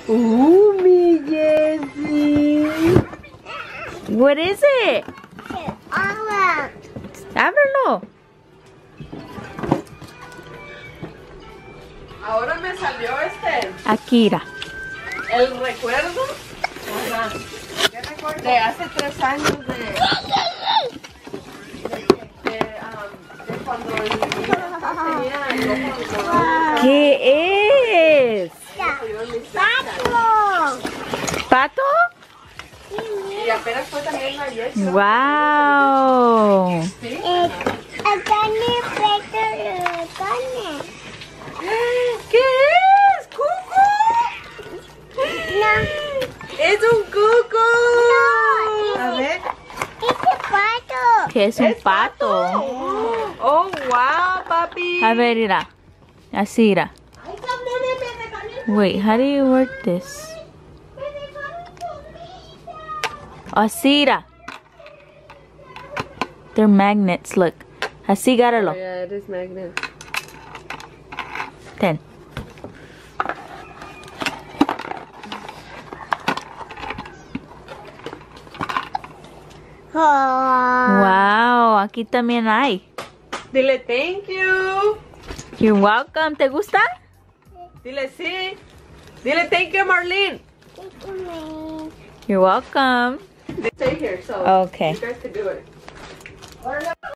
Mi Jessie. What is it? Ábrelo. Ahora me salió Akira. el recuerdo. Ajá. ¿Qué recuerdo? De hace 3 años de cuando el niño tenía el ojo de ¿Qué es? ¿Pato? y apenas fue también ayer. Wow. ¿Sí? ¿Qué es? ¡Cuco! ¡Es un cuco! A ver. ¿Qué es un pato? ¡Oh, wow, papi! A ver, mira. Así, mira. Wait, how do you work this? Así, mira. They're magnets, look. Así, agárralo. Yeah, it is magnet. Ten. Wow, aquí también hay. Dile thank you. You're welcome. ¿Te gusta? Dile sí. Dile thank you, Marlene. You're welcome. Stay here, so Okay. you guys can do it.